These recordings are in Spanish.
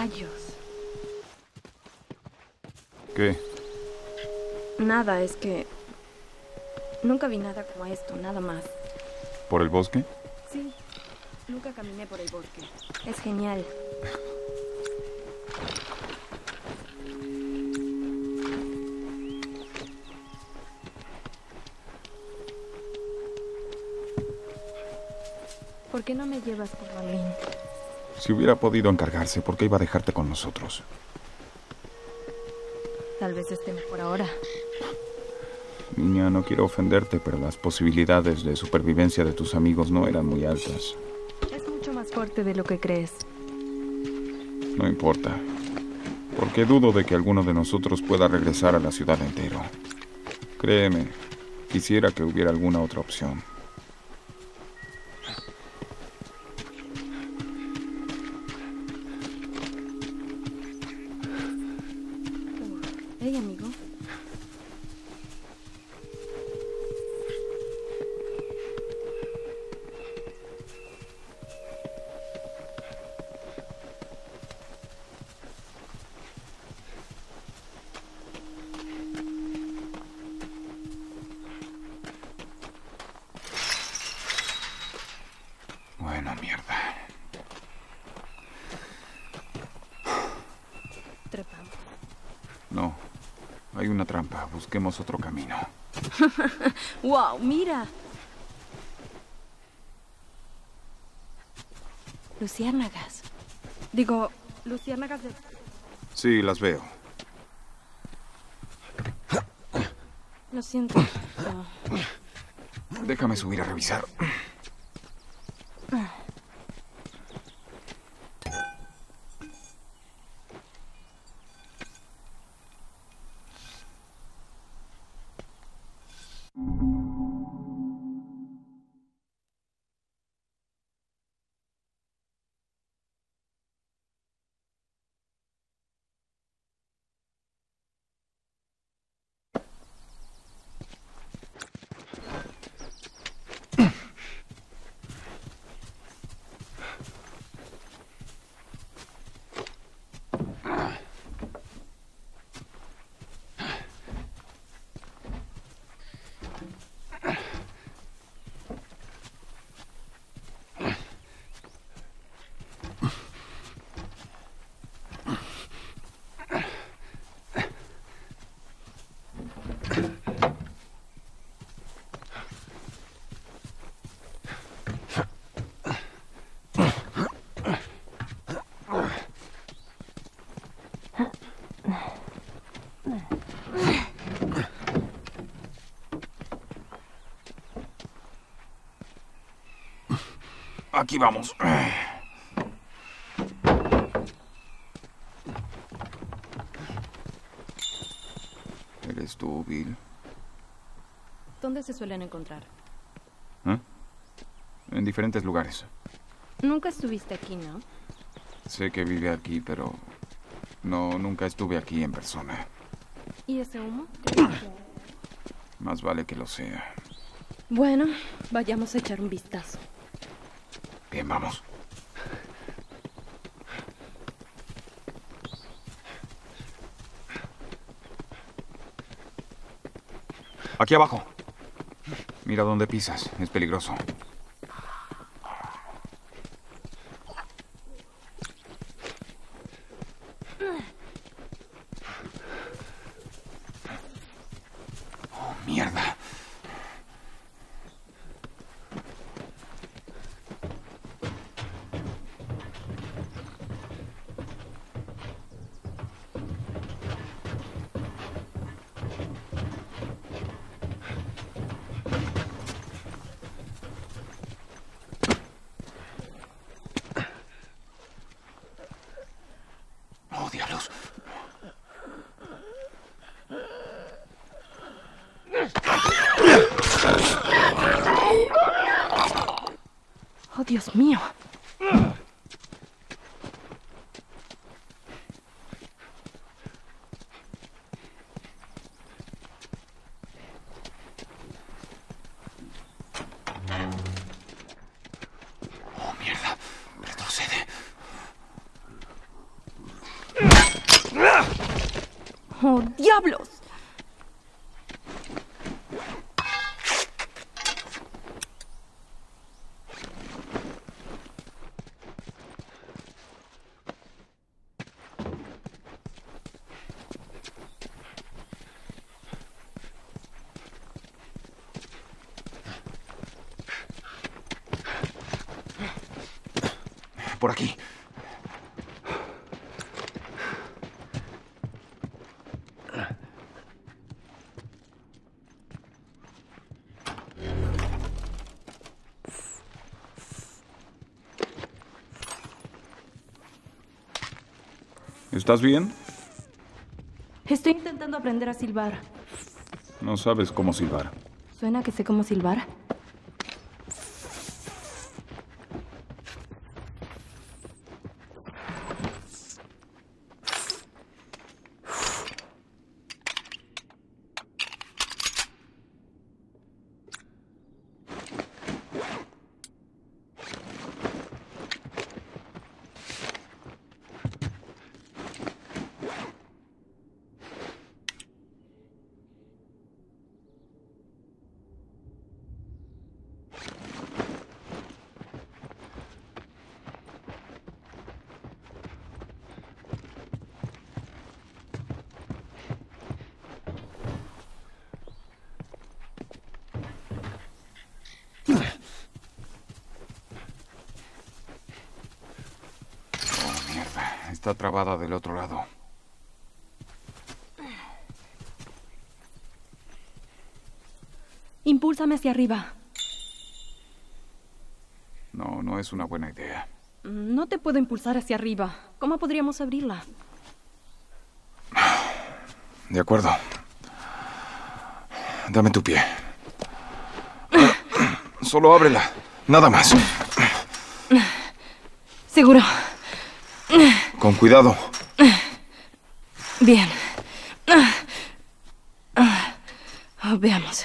Rayos. ¿Qué? Nada, es que... Nunca vi nada como esto, nada más. ¿Por el bosque? Sí, nunca caminé por el bosque. Es genial. ¿Por qué no me llevas con Marlene? Si hubiera podido encargarse, ¿por qué iba a dejarte con nosotros? Tal vez esté mejor ahora. Niña, no quiero ofenderte, pero las posibilidades de supervivencia de tus amigos no eran muy altas. Es mucho más fuerte de lo que crees. No importa, porque dudo de que alguno de nosotros pueda regresar a la ciudad entero. Créeme, quisiera que hubiera alguna otra opción. Hey, amigo. Bueno, mierda. Trepamos. No, hay una trampa. Busquemos otro camino. ¡Wow! ¡Mira! Luciérnagas. Digo, luciérnagas de... Sí, las veo. Lo siento. No. Déjame subir a revisar. Aquí vamos. ¿Eres tú, Bill? ¿Dónde se suelen encontrar? ¿Eh? En diferentes lugares. Nunca estuviste aquí, ¿no? Sé que vive aquí, pero... No, nunca estuve aquí en persona. ¿Y ese humo? Más vale que lo sea. Bueno, vayamos a echar un vistazo. Bien, vamos. Aquí abajo. Mira dónde pisas. Es peligroso. Oh, mierda. Oh, diablos. ¡Oh, Dios mío! Oh, mierda. Retrocede. ¡Oh, diablos! Por aquí. ¿Estás bien? Estoy intentando aprender a silbar. No sabes cómo silbar. ¿Suena que sé cómo silbar? Está trabada del otro lado. Impúlsame hacia arriba. No, no es una buena idea. No te puedo impulsar hacia arriba. ¿Cómo podríamos abrirla? De acuerdo. Dame tu pie. Solo ábrela. Nada más. Seguro. Con cuidado. Bien. Veamos.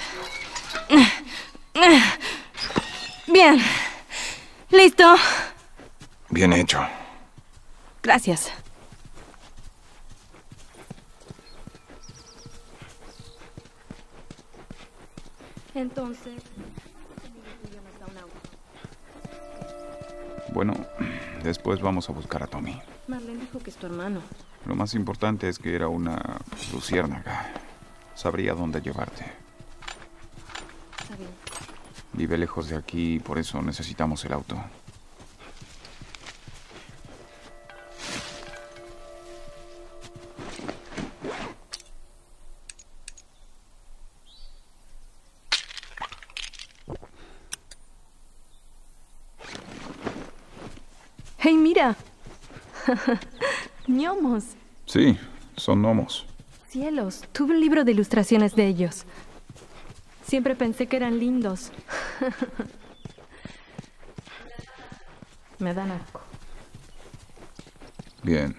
Bien. ¿Listo? Bien hecho. Gracias. Entonces, Bueno, después vamos a buscar a Tommy. Marlene dijo que es tu hermano. Lo más importante es que era una luciérnaga. Sabría dónde llevarte. Está bien. Vive lejos de aquí y por eso necesitamos el auto. ¡Hey, mira! ¡Gnomos! Sí, son gnomos. Cielos, tuve un libro de ilustraciones de ellos. Siempre pensé que eran lindos. Me dan asco. Bien.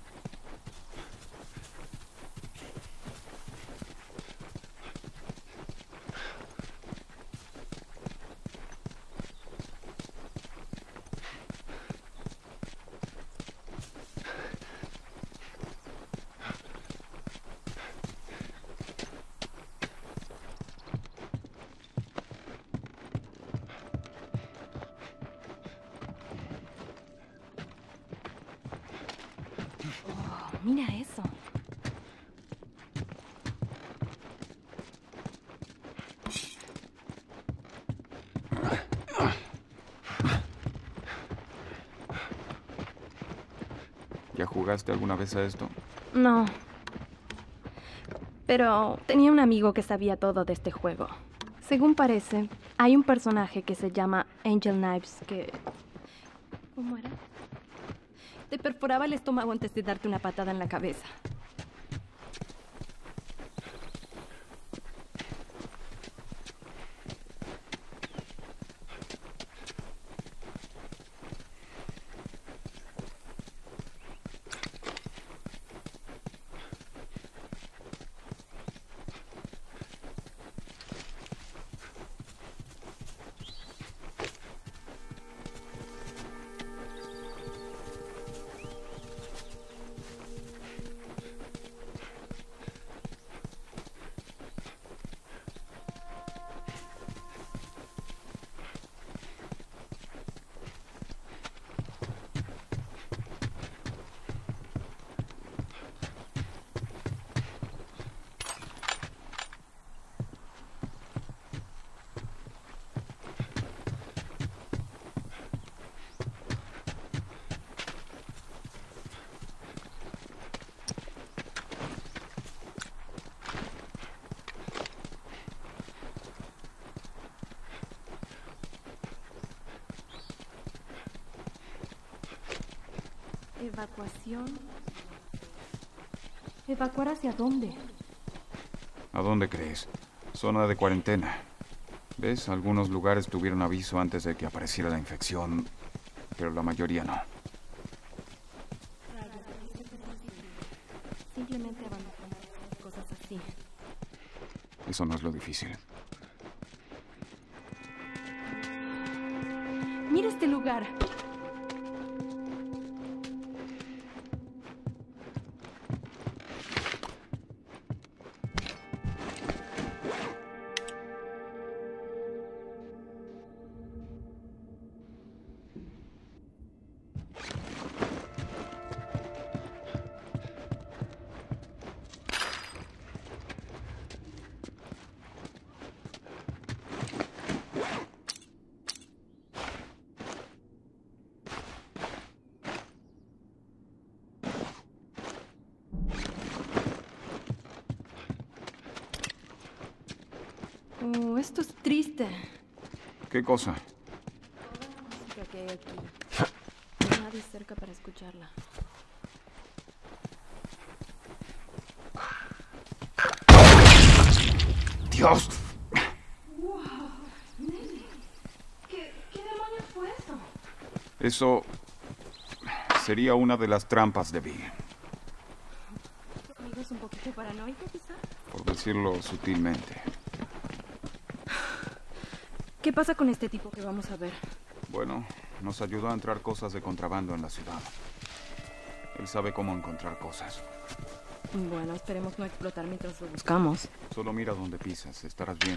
Mira eso. ¿Ya jugaste alguna vez a esto? No. Pero tenía un amigo que sabía todo de este juego. Según parece, hay un personaje que se llama Angel Knives que... ¿Cómo era? Te perforaba el estómago antes de darte una patada en la cabeza. Evacuación. ¿Evacuar hacia dónde? ¿A dónde crees? Zona de cuarentena. ¿Ves? Algunos lugares tuvieron aviso antes de que apareciera la infección, pero la mayoría no. Simplemente abandonamos cosas así. Eso no es lo difícil. Mira este lugar. Oh, esto es triste. ¿Qué cosa? Toda la música que hay aquí. No hay nadie cerca para escucharla. ¡Dios! ¡Wow! Nene, ¿Qué demonios fue eso? Eso sería una de las trampas de Bill, ¿Tu amigo es un poquito paranoico, quizá? por decirlo sutilmente. ¿Qué pasa con este tipo que vamos a ver? Bueno, nos ayudó a entrar cosas de contrabando en la ciudad. Él sabe cómo encontrar cosas. Bueno, esperemos no explotar mientras lo buscamos. Solo mira dónde pisas, estarás bien.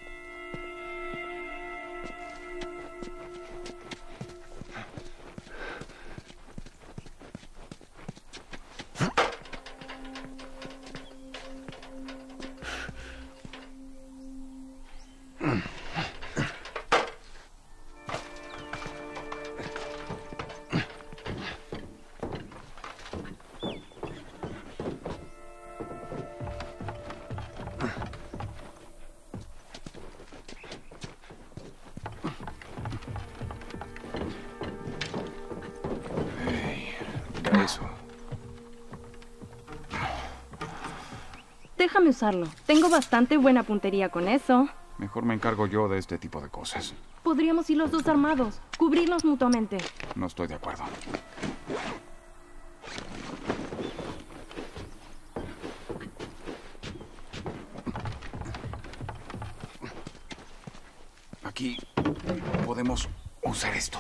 Eso. Déjame usarlo. Tengo bastante buena puntería con eso. Mejor me encargo yo de este tipo de cosas. Podríamos ir los dos armados, cubrirnos mutuamente. No estoy de acuerdo. Aquí podemos usar esto.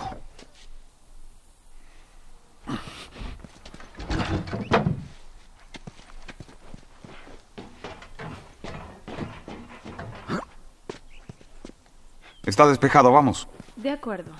Está despejado, vamos. De acuerdo.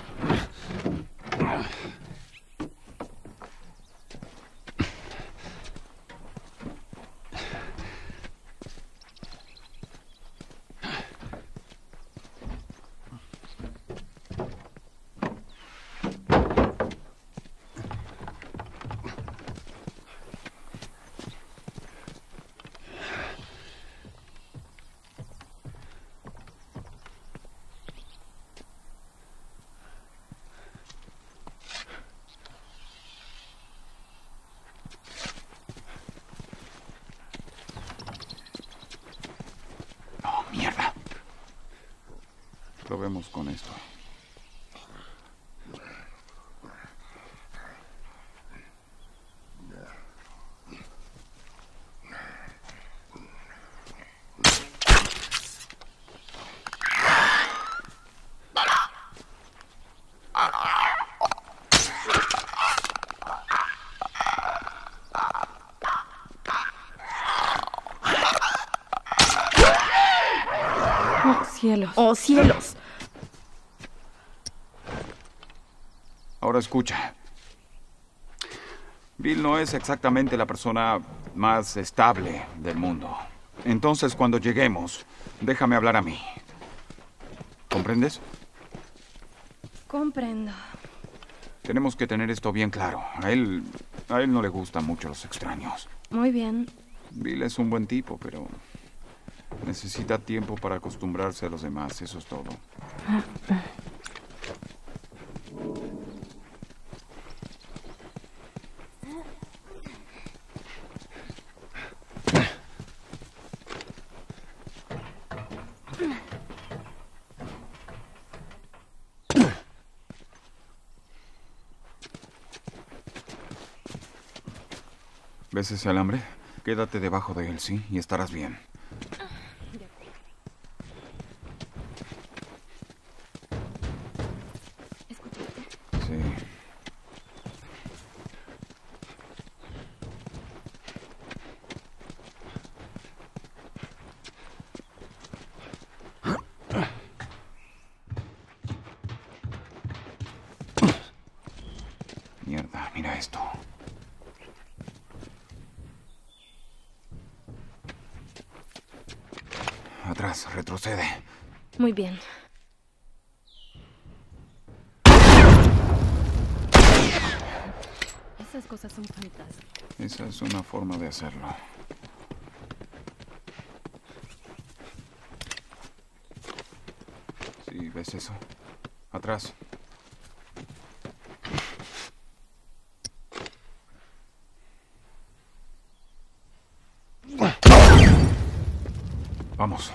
Probemos con esto. ¡Oh, cielos! ¡Oh, cielos! Ahora escucha. Bill no es exactamente la persona más estable del mundo. Entonces, cuando lleguemos, déjame hablar a mí. ¿Comprendes? Comprendo. Tenemos que tener esto bien claro. A él no le gustan mucho los extraños. Muy bien. Bill es un buen tipo, pero necesita tiempo para acostumbrarse a los demás. Eso es todo. ¿Ves ese alambre? Quédate debajo de él, ¿sí? Y estarás bien. ¿Escuchaste? Sí. Mierda, mira esto. Atrás, retrocede. Muy bien. Esas cosas son fantásticas. Esa es una forma de hacerlo. ¿Sí ves eso? Atrás. Vamos.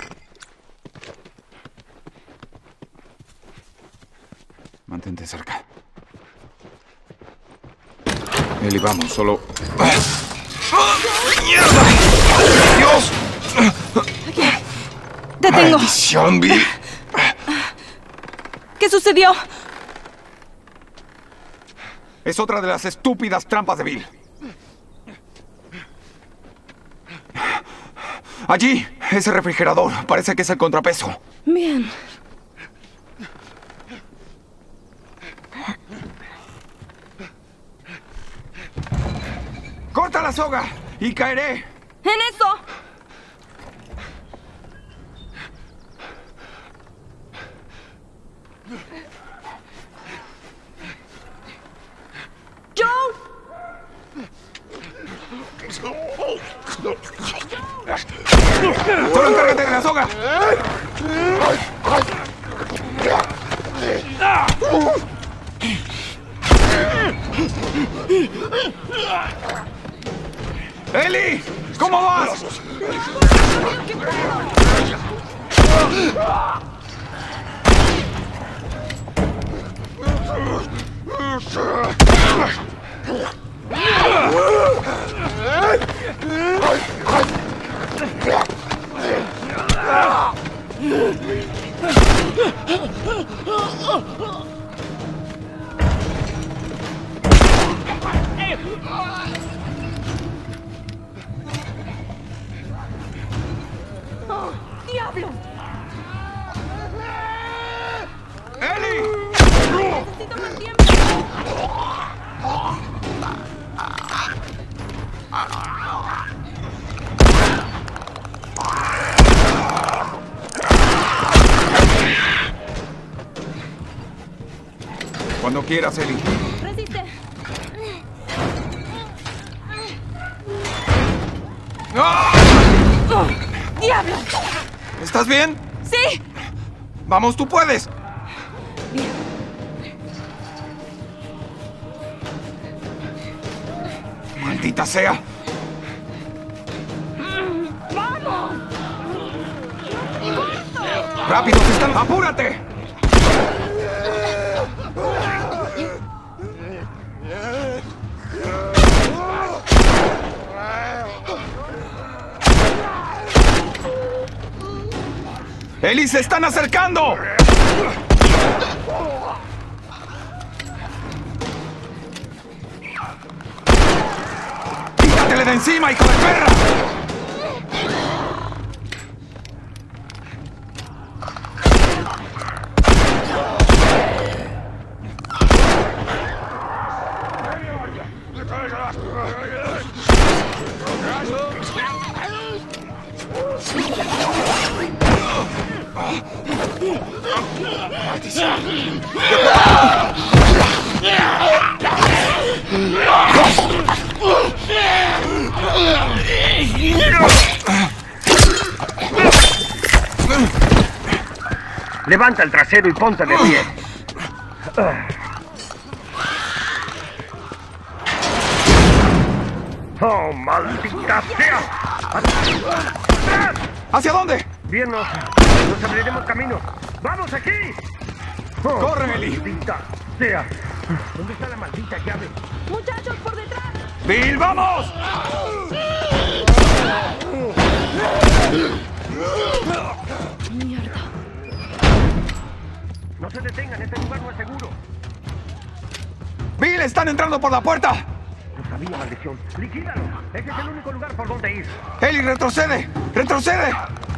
Mantente cerca. Eli, vamos, solo... ¡Mierda! ¡Dios! ¡Te tengo! ¡Maldición, Bill! ¿Qué sucedió? Es otra de las estúpidas trampas de Bill. Allí, ese refrigerador. Parece que es el contrapeso. Bien. ¡Corta la soga! ¡Y caeré! ¡En eso! ¡Solo encárgate de la soga! ¡Eli! ¿Cómo vas? ¡Oh, diablo! ¡Eli! ¡Necesito más tiempo! Cuando quieras, Eli. ¡Resiste! ¡Ah! ¡Oh, diablo! ¿Estás bien? ¡Sí! ¡Vamos, tú puedes! Bien. ¡Maldita sea! ¡Vamos! ¡Rápido, se están! ¡Apúrate! ¡Eli, se están acercando! ¡Quítatele de encima, hijo de perra! Levanta el trasero y ponte de pie. ¡Oh, maldita sea! ¿Hacia dónde? Bien, nos abriremos camino. ¡Vamos aquí! Oh, ¡Corre, Eli! ¡Maldita sea! ¿Dónde está la maldita llave? ¡Muchachos, por detrás! ¡Bill, vamos! Mierda. No se detengan, este lugar no es seguro. ¡Bill, están entrando por la puerta! Lo sabía, maldición. ¡Liquídalo! Ese es el único lugar por donde ir. ¡Ellie, retrocede! ¡Retrocede!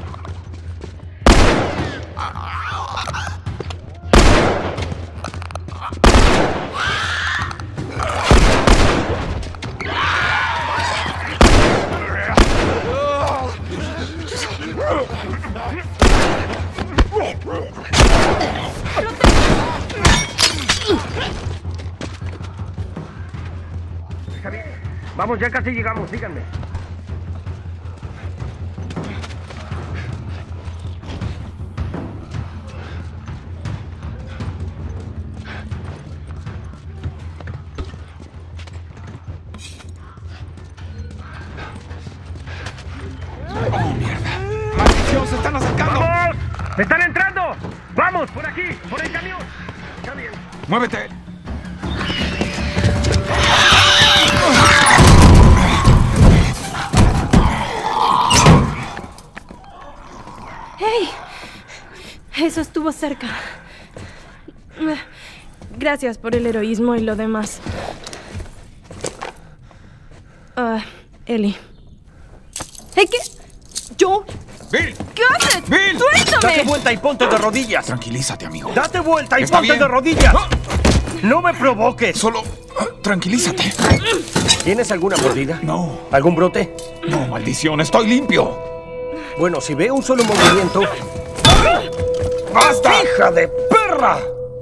Está bien. Vamos, ya casi llegamos. Síganme. ¡Maldición, se están acercando! ¡Vamos! ¡Están entrando! ¡Vamos! ¡Por aquí! ¡Por el camión! Está bien. ¡Muévete! ¡Hey! Eso estuvo cerca. Gracias por el heroísmo y lo demás. Ellie. ¿Hey, qué? ¿Yo? ¡Bill! ¿Qué haces? ¡Bill! ¡Suéltame! ¡Date vuelta y ponte de rodillas! Tranquilízate, amigo. ¡Date vuelta y Está ponte bien. de rodillas! ¡No me provoques! Solo... tranquilízate. ¿Tienes alguna mordida? No, ¿Algún brote? no, maldición, estoy limpio. Bueno, si veo un solo movimiento... ¡Basta! ¡Hija de perra!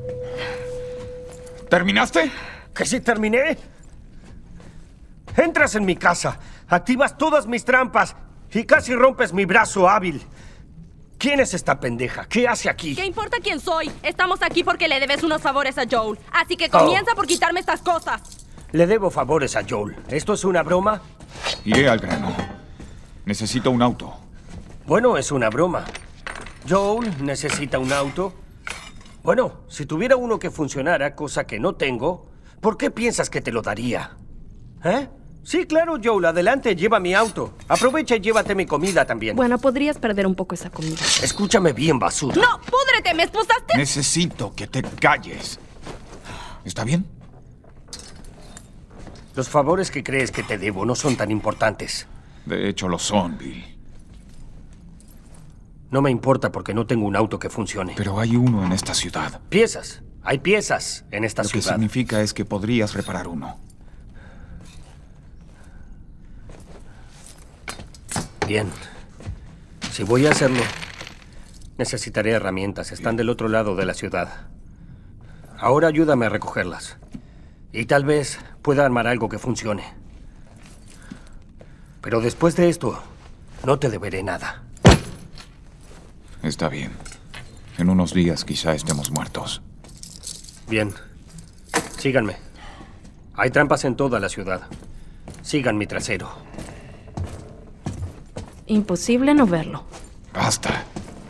¿Terminaste? ¿Que sí terminé? Entras en mi casa, activas todas mis trampas y casi rompes mi brazo hábil. ¿Quién es esta pendeja? ¿Qué hace aquí? ¿Qué importa quién soy? Estamos aquí porque le debes unos favores a Joel. Así que comienza por quitarme estas cosas. Le debo favores a Joel. ¿Esto es una broma? Iré al grano. Necesito un auto. Bueno, es una broma. Joel necesita un auto. Bueno, si tuviera uno que funcionara, cosa que no tengo, ¿por qué piensas que te lo daría? ¿Eh? Sí, claro, Joel, adelante, lleva mi auto. Aprovecha y llévate mi comida también. Bueno, podrías perder un poco esa comida. Escúchame bien, basura. ¡No! ¡Púdrete! ¿Me esposaste? Necesito que te calles. ¿Está bien? Los favores que crees que te debo no son tan importantes. De hecho, lo son, Bill. No me importa porque no tengo un auto que funcione. Pero hay uno en esta ciudad. Piezas. Hay piezas en esta Lo que ciudad. significa es que podrías reparar uno. Bien. Si voy a hacerlo, necesitaré herramientas. Están del otro lado de la ciudad. Ahora ayúdame a recogerlas. Y tal vez pueda armar algo que funcione. Pero después de esto, no te deberé nada. Está bien. En unos días quizá estemos muertos. Bien. Síganme. Hay trampas en toda la ciudad. Sigan mi trasero. Imposible no verlo. Basta.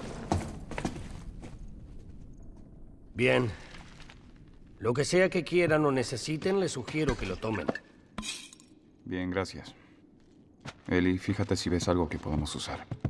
Bien. Lo que sea que quieran o necesiten, les sugiero que lo tomen. Bien, gracias. Ellie, fíjate si ves algo que podamos usar.